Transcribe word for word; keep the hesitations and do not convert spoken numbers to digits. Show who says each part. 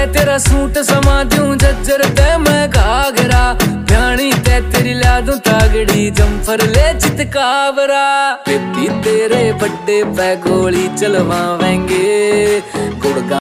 Speaker 1: ते तेरा सूट समा दूं जज्जर ते मैं घाघरा, भ्याणी ते तेरी ला दूं तागड़ी जम्फर ले चितकावरा। बेबी तेरे बड्डे पे गोली चलवावेंगे,